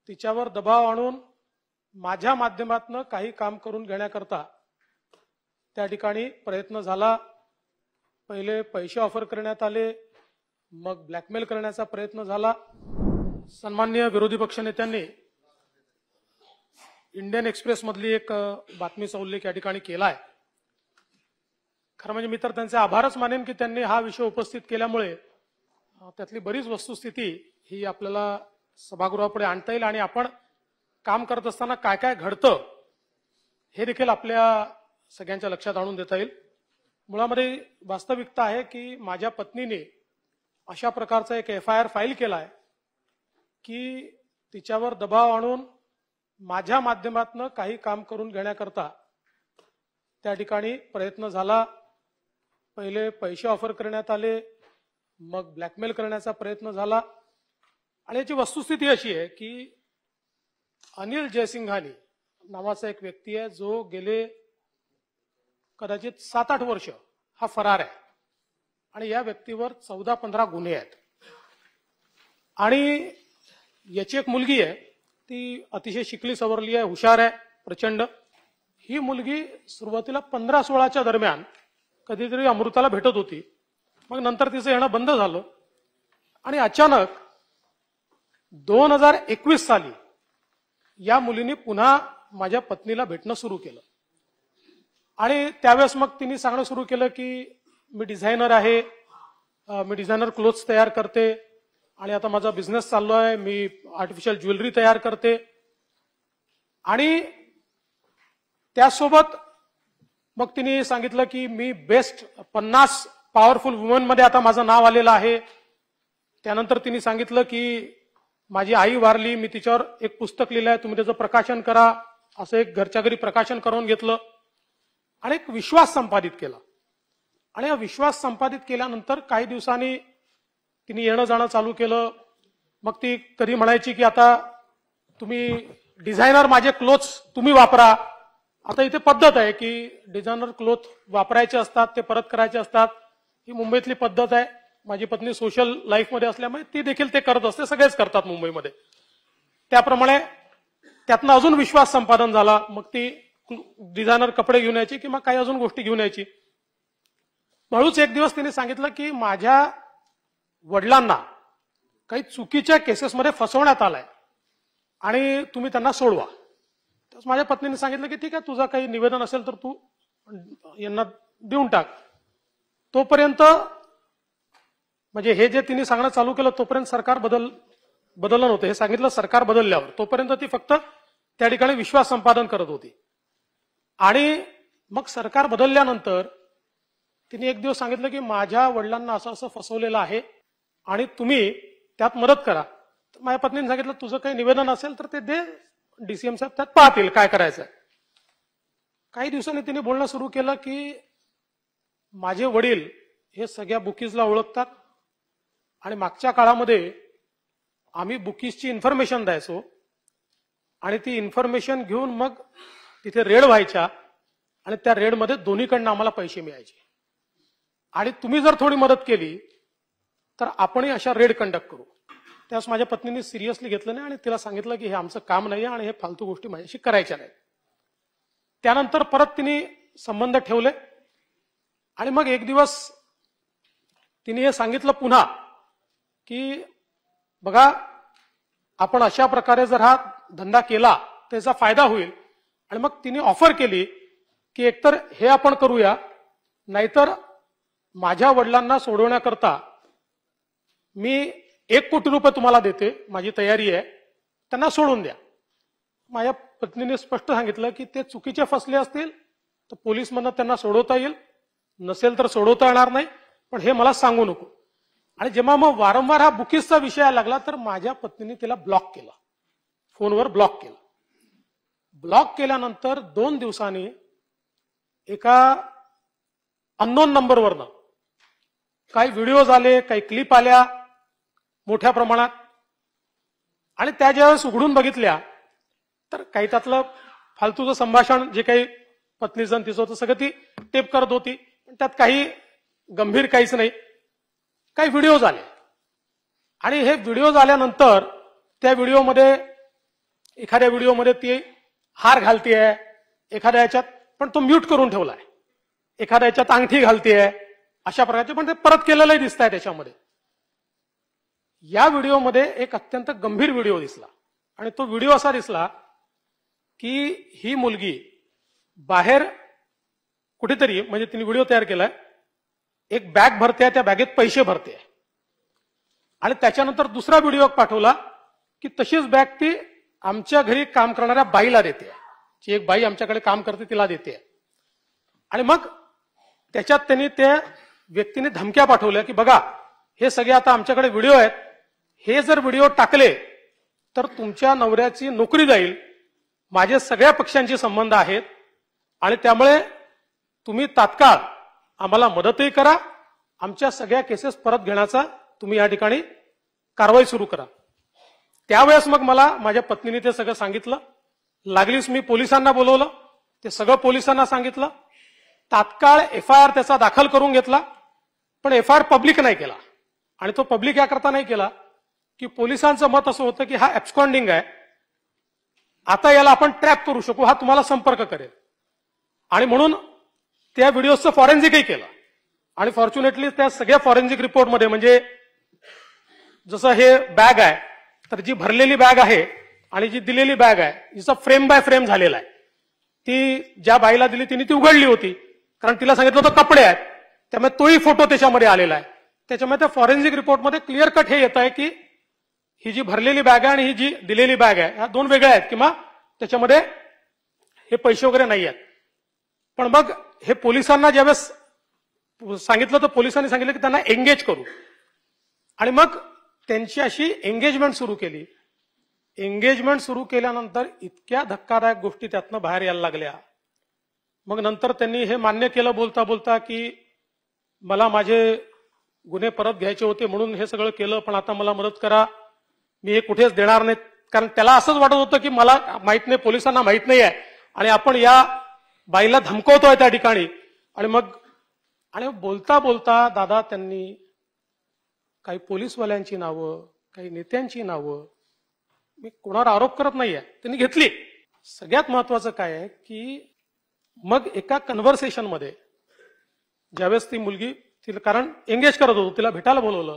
तिच्यावर दबाव आणून माझ्या माध्यमातून काही काम करून घेण्याकरता त्या ठिकाणी प्रयत्न झाला। पहिले पैसे ऑफर करण्यात आले, मग ब्लॅकमेल करण्याचा प्रयत्न झाला। सन्माननीय विरोधी पक्षनेत्यांनी इंडियन एक्सप्रेस मधली एक बातमीचा उल्लेख या ठिकाणी केलाय। खरं म्हणजे मी तर त्यांचे आभारच मानेन की त्यांनी हा विषय उपस्थित केल्यामुळे त्यातली बरीच वस्तुस्थिती ही आपल्याला सभागृहापुढे आणता येईल आणि आपण काम करत असताना काय काय घडतं हे देखील आपल्या सगळ्यांच्या लक्षात आणून देता येईल। मुळामध्ये वास्तविकता आहे की माझ्या पत्नीने अशा प्रकारचा एक FIR फाईल केलाय की तिच्यावर दबाव आणून माझ्या माध्यमातून काही काम करून घेण्याकरता त्या ठिकाणी प्रयत्न झाला। पहिले पैसे ऑफर करण्यात आले, मग ब्लॅकमेल करण्याचा प्रयत्न झाला। आणि याची वस्तुस्थिती अशी आहे की अनिल जयसिंघानी नावाचा एक व्यक्ती आहे जो गेले कदाचित 7-8 वर्ष हा फरार आहे आणि या व्यक्तीवर 14-15 गुन्हे आहेत। आणि याची एक मुलगी आहे, ती अतिशय शिकली सवरली आहे, हुशार आहे प्रचंड। ही मुलगी सुरुवातीला 15-16च्या दरम्यान कधीतरी अमृताला भेटत होती, मग नंतर तिचं येणं बंद झालं आणि अचानक 2021 साली या मुलीने पुन्हा माझ्या पत्नीला भेटणं सुरू केलं। आणि त्यावेळेस मग तिने सांगणं सुरू केलं की मी डिझायनर आहे, मी डिझायनर क्लोथ्स तयार करते आणि आता माझा बिझनेस चाललो आहे, मी आर्टिफिशियल ज्वेलरी तयार करते। आणि त्यासोबत मग तिने सांगितलं की मी बेस्ट 50 पॉवरफुल वुमन मध्ये आता माझं नाव आलेलं आहे। त्यानंतर तिने सांगितलं की माझी आई वारली, मी तिच्यावर एक पुस्तक लिहिलंय, तुम्ही त्याचं प्रकाशन करा, असं एक घरच्या घरी प्रकाशन करून घेतलं आणि एक विश्वास संपादित केला। आणि हा विश्वास संपादित केल्यानंतर काही दिवसांनी तिने येणं जाणं चालू केलं। मग ती कधी म्हणायची की आता तुम्ही डिझायनर माझे क्लोथ्स तुम्ही वापरा। आता इथे पद्धत आहे की डिझायनर क्लोथ वापरायचे असतात, ते परत करायचे असतात, ही मुंबईतली पद्धत आहे। माझी पत्नी सोशल लाईफमध्ये असल्यामुळे ती देखील ते करत असते, सगळेच करतात मुंबईमध्ये। त्याप्रमाणे त्यातनं अजून विश्वास संपादन झाला, मग ती डिझायनर कपडे घेऊन यायची किंवा काही अजून गोष्टी घेऊन यायची। हळूच एक दिवस तिने सांगितलं की माझ्या वडिलांना काही चुकीच्या केसेसमध्ये फसवण्यात आलंय आणि तुम्ही त्यांना सोडवा। तर माझ्या पत्नीने सांगितलं की ठीक आहे, तुझं काही निवेदन असेल तर तू यांना देऊन टाक। तोपर्यंत म्हणजे हे जे तिने सांगणं चालू केलं तोपर्यंत सरकार बदललं नव्हतं। हे सांगितलं सरकार बदलल्यावर, तोपर्यंत ती फक्त त्या ठिकाणी विश्वास संपादन करत होती। आणि मग सरकार बदलल्यानंतर तिने एक दिवस सांगितलं की माझ्या वडिलांना असं असं फसवलेलं आहे आणि तुम्ही त्यात मदत करा। तर माझ्या पत्नीने सांगितलं तुझं काही निवेदन असेल तर ते दे, DCM साहेब त्यात पाहतील काय करायचं। काही दिवसांनी तिने बोलणं सुरू केलं की माझे वडील हे सगळ्या बुकीजला ओळखतात आणि मागच्या काळामध्ये आम्ही बुकीजची इन्फॉर्मेशन द्यायचो आणि ती इन्फॉर्मेशन घेऊन मग तिथे रेड व्हायच्या आणि त्या रेडमध्ये दोन्हीकडनं आम्हाला पैसे मिळायचे आणि तुम्ही जर थोडी मदत केली तर आपणही अशा रेड कंडक्ट करू। त्यावेळेस माझ्या पत्नीने सिरियसली घेतलं नाही आणि तिला सांगितलं की हे आमचं काम नाही आणि हे फालतू गोष्टी माझ्याशी करायच्या नाहीत। त्यानंतर परत तिने संबंध ठेवले आणि मग एक दिवस तिने हे सांगितलं पुन्हा की बघा आपण अशा प्रकारे जर हा धंदा केला त्याचा फायदा होईल। आणि मग तिने ऑफर केली की एकतर हे आपण करूया, नाहीतर माझ्या वडिलांना सोडवण्याकरता मी 1 कोटी रुपये तुम्हाला देते, माझी तयारी आहे, त्यांना सोडून द्या। माझ्या पत्नीने स्पष्ट सांगितलं की ते चुकीचे फसले असतील तर पोलीसमधनं त्यांना सोडवता येईल, नसेल तर सोडवता येणार नाही, पण हे मला सांगू नको। आणि जेव्हा मग वारंवार हा बुकीजचा विषय लागला तर माझ्या पत्नीने तिला ब्लॉक केला, फोनवर ब्लॉक केला। ब्लॉक केल्यानंतर 2 दिवसांनी एका अननोन नंबरवरनं काही व्हिडिओज आले, काही क्लिप आल्या मोठ्या प्रमाणात आणि त्या ज्यावेळेस उघडून बघितल्या तर काही त्यातलं फालतूचं संभाषण जे काही पत्नीचं तिचं होतं सगळं ती टेप करत होती, पण त्यात काही गंभीर काहीच नाही। काही व्हिडिओज आले आणि हे व्हिडिओज आल्यानंतर त्या व्हिडिओमध्ये एखाद्या व्हिडिओमध्ये ती हार घालतेय, एखाद्या याच्यात पण तो म्यूट करून ठेवलाय, एखाद्या याच्यात अंगठी घालतेय, अशा प्रकारचे पण ते परत केलेलंही दिसत आहे त्याच्यामध्ये. या व्हिडिओमध्ये एक अत्यंत गंभीर व्हिडिओ दिसला आणि तो व्हिडिओ असा दिसला की ही मुलगी बाहेर कुठेतरी, म्हणजे तिने व्हिडिओ तयार केलाय, एक बॅग भरते, त्या बॅगेत पैसे भरते आणि त्याच्यानंतर दुसरा व्हिडिओ पाठवला की तशीच बॅग ती आमच्या घरी काम करणाऱ्या बाईला देते, जी एक बाई आमच्याकडे काम करते तिला देते. आणि मग त्याच्यात त्यांनी त्या व्यक्तीने धमक्या पाठवल्या की बघा हे सगळे आता आमच्याकडे व्हिडिओ आहेत, हे जर व्हिडिओ टाकले तर तुमच्या नवऱ्याची नोकरी जाईल, माझे सगळ्या पक्षांशी संबंध आहेत आणि त्यामुळे तुम्ही तात्काळ आम्हाला मदतही करा, आमच्या सगळ्या केसेस परत घेण्याचा तुम्ही या ठिकाणी कारवाई सुरू करा. त्यावेळेस मग मला माझ्या पत्नीने ते सगळं सांगितलं. लागलीच मी पोलिसांना बोलवलं, ते सगळं पोलिसांना सांगितलं. तात्काळ एफआयआर त्याचा दाखल करून घेतला, पण एफआयआर पब्लिक नाही केला. आणि तो पब्लिक याकरता नाही केला की पोलिसांचं मत असं होतं की हा ऍब्स्कॉन्डिंग आहे, आता याला आपण ट्रॅप करू शकू, हा तुम्हाला संपर्क करेल. आणि म्हणून त्या व्हिडिओचं फॉरेन्सिकही केलं आणि फॉर्च्युनेटली त्या सगळ्या फॉरेन्सिक रिपोर्टमध्ये, म्हणजे जसं हे बॅग आहे तर जी भरलेली बॅग आहे आणि जी दिलेली बॅग आहे जिचा फ्रेम बाय फ्रेम झालेला आहे, ती ज्या बाईला दिली तिने ती उघडली होती, कारण तिला सांगितलं होतं कपडे आहेत, त्यामुळे तोही फोटो त्याच्यामध्ये आलेला आहे. त्याच्यामुळे त्या फॉरेन्सिक रिपोर्टमध्ये क्लिअर कट हे येत आहे की ही जी भरलेली बॅग आहे आणि ही जी दिलेली बॅग आहे ह्या दोन वेगळ्या आहेत किंवा त्याच्यामध्ये हे पैसे वगैरे नाही आहेत. पण मग हे पोलिसांना ज्यावेळेस सांगितलं तर पोलिसांनी सांगितलं की त्यांना एंगेज करू आणि मग त्यांची अशी एंगेजमेंट सुरू केली. एंगेजमेंट सुरू केल्यानंतर इतक्या धक्कादायक गोष्टी त्यातनं बाहेर यायला लागल्या. मग नंतर त्यांनी हे मान्य केलं बोलता बोलता की मला माझे गुन्हे परत घ्यायचे होते म्हणून हे सगळं केलं, पण आता मला मदत करा, मी हे कुठेच देणार नाही. कारण त्याला असंच वाटत होतं की मला माहित नाही, पोलिसांना माहित नाही आहे आणि आपण या बाईला धमकवतोय त्या ठिकाणी. आणि बोलता बोलता दादा त्यांनी काही पोलीसवाल्यांची नावं, काही नेत्यांची नावं, मी कोणावर आरोप करत नाहीये, त्यांनी घेतली. सगळ्यात महत्वाचं काय आहे की मग एका कन्व्हर्सेशनमध्ये ज्यावेळेस ती मुलगी तिला, कारण एंगेज करत होतो, तिला भेटायला बोलवलं,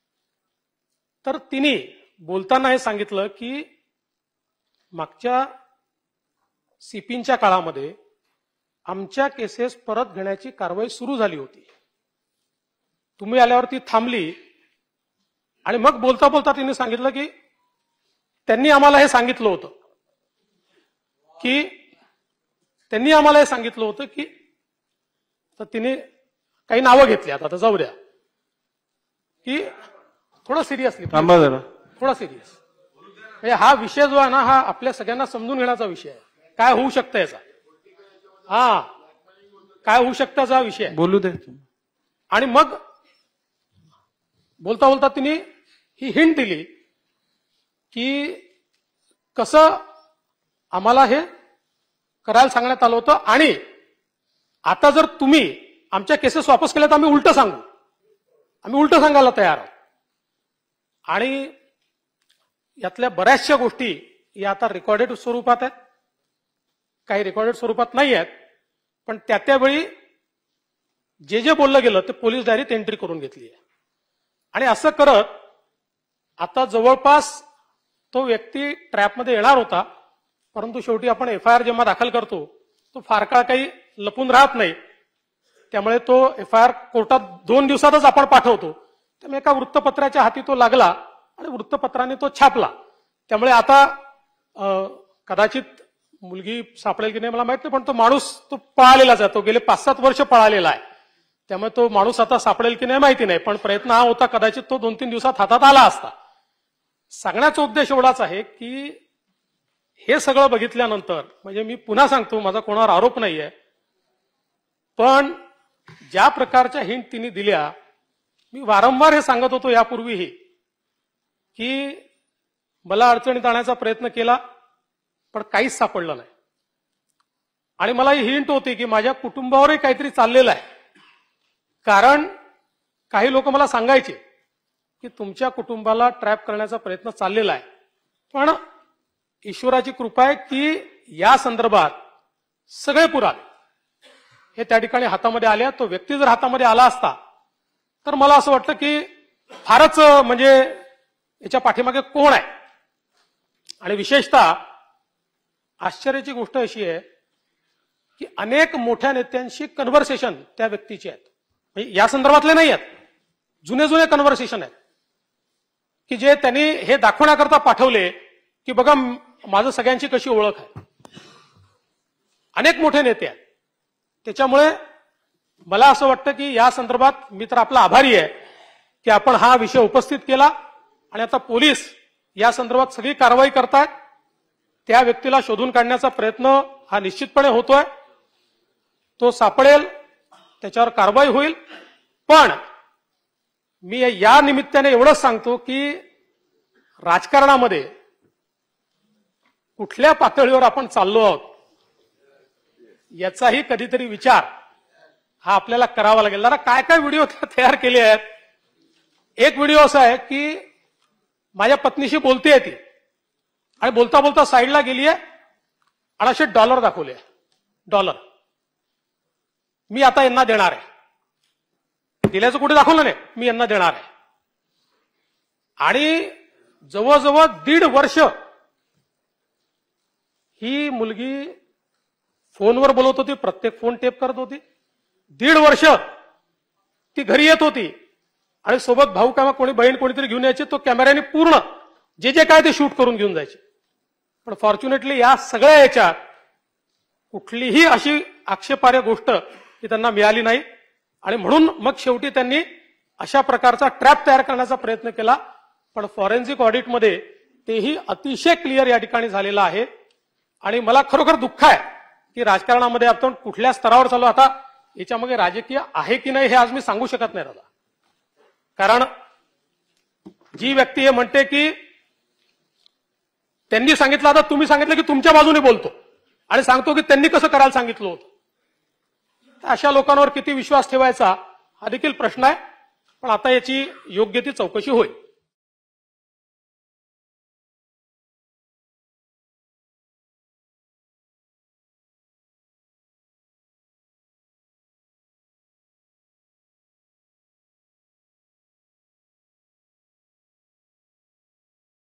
तर तिने बोलताना हे सांगितलं की मागच्या सीपींच्या काळामध्ये आमच्या केसेस परत घेण्याची कारवाई सुरू झाली होती, तुम्ही आल्यावर ती थांबली. आणि मग बोलता बोलता तिने सांगितलं की त्यांनी आम्हाला हे सांगितलं होतं की तर तिने काही नावं घेतली. आता जाऊ द्या की थोडं सिरियसली, थोडा सिरियस, हा विषय जो आहे ना हा आपल्या सगळ्यांना समजून घेण्याचा विषय आहे. काय होऊ शकतं याचा, काय होऊ शकतं याचा विषय बोलू दे. आणि मग बोलता बोलता तिने ही हिंट दिली की कसं आम्हाला हे करायला सांगण्यात आलं होतं आणि आता जर तुम्ही आमच्या केसेस वापस केल्या तर आम्ही उलट सांगायला तयार आहोत. आणि यातल्या बऱ्याचशा गोष्टी या आता रेकॉर्डेड स्वरूपात आहेत, काही रेकॉर्डेड स्वरूपात नाही आहेत, पण त्यावेळी जे जे बोललं गेलं ते पोलीस डायरीत एंट्री करून घेतली आहे. आणि असं करत आता जवळपास तो व्यक्ती ट्रॅपमध्ये येणार होता, परंतु शेवटी आपण एफआयआर जेव्हा दाखल करतो तो फार काळ काही लपून राहत नाही, त्यामुळे तो एफआयआर कोर्टात 2 दिवसातच आपण पाठवतो. त्यामुळे एका वृत्तपत्राच्या हाती तो लागला आणि वृत्तपत्राने तो छापला. त्यामुळे आता कदाचित मुलगी सापडेल की नाही मला माहित नाही, पण तो माणूस तो पळालेलाच आहे, तो गेले 5-7 वर्ष पळालेला आहे. त्यामुळे तो माणूस आता सापडेल की नाही माहिती नाही, पण प्रयत्न हा होता, कदाचित तो 2-3 दिवसात हातात आला असता. सांगण्याचा उद्देश एवढाच आहे की हे सगळं बघितल्यानंतर, म्हणजे मी पुन्हा सांगतो माझा कोणावर आरोप नाहीये, पण ज्या प्रकारच्या हिंट तिने दिल्या, मी वारंवार हे सांगत होतो यापूर्वीही की मला अडचणीत आणण्याचा प्रयत्न केला पण काहीच सापडलं नाही. आणि मला ही हिंट होती की माझ्या कुटुंबावरही काहीतरी चाललेलं आहे, कारण काही लोक मला सांगायचे की तुमच्या कुटुंबाला ट्रॅप करण्याचा प्रयत्न चाललेला आहे. पण ईश्वराची कृपा आहे की या संदर्भात सगळे पुरावे हे त्या ठिकाणी हातामध्ये आले. तो व्यक्ती जर हातामध्ये आला असता तर मला असं वाटतं की फारच म्हणजे याच्या पाठीमागे कोण आहे. आणि विशेषतः आश्चर्याची गोष्ट अशी आहे की अनेक मोठ्या नेत्यांशी कन्व्हर्सेशन त्या व्यक्तीची आहेत. म्हणजे या संदर्भातले नाही आहेत, जुने जुने कन्व्हर्सेशन आहेत की जे त्यांनी हे दाखवण्याकरता पाठवले की बघा माझं सगळ्यांची कशी ओळख आहे. अनेक मोठे नेते आहेत. त्याच्यामुळे मला असं वाटतं की या संदर्भात मी तर आपला आभारी आहे की आपण हा विषय उपस्थित केला आणि आता पोलीस या संदर्भात सगळी कारवाई करतायत. त्या व्यक्तीला शोधून काढण्याचा प्रयत्न हा निश्चितपणे होतोय. तो सापडेल, त्याच्यावर कारवाई होईल. पण मी या निमित्ताने एवढंच सांगतो की राजकारणामध्ये कुठल्या पातळीवर आपण चाललो आहोत याचाही कधीतरी विचार हा आपल्याला करावा लागेल. जरा काय काय व्हिडिओ तयार केले आहेत. एक व्हिडिओ असा आहे की माझ्या पत्नीशी बोलतेय ती आणि बोलता बोलता साईडला गेलीये आणि असे डॉलर दाखवले. डॉलर मी आता यांना देणार आहे. दिल्याचं कुठे दाखवलं नाही, मी यांना देणार आहे. आणि जवळजवळ 1.5 वर्ष ही मुलगी फोनवर बोलत होती, प्रत्येक फोन टेप करत होती. 1.5 वर्ष ती घरी येत होती आणि सोबत भाऊ किंवा कोणी बहीण कोणीतरी घेऊन यायचे. तो कॅमेऱ्याने पूर्ण जे जे काय ते शूट करून घेऊन जायचे. पण फॉर्च्युनेटली या सगळ्या याच्यात कुठलीही अशी आक्षेपार्ह गोष्ट ही त्यांना मिळाली नाही. आणि म्हणून मग शेवटी त्यांनी अशा प्रकारचा ट्रॅप तयार करण्याचा प्रयत्न केला. पण फॉरेन्सिक ऑडिटमध्ये तेही अतिशय क्लिअर या ठिकाणी झालेलं आहे. आणि मला खरोखर दुःख आहे की राजकारणामध्ये आपण कुठल्या स्तरावर चालू. आता याच्यामध्ये राजकीय आहे की नाही हे आज मी सांगू शकत नाही दादा. कारण जी व्यक्ती हे म्हणते की त्यांनी सांगितलं, आता तुम्ही सांगितलं की तुमच्या बाजूने बोलतो आणि सांगतो की त्यांनी कसं करायला सांगितलं होतं. अशा लोकांवर किती विश्वास ठेवायचा हा देखील प्रश्न आहे. पण आता याची योग्य ती चौकशी होईल.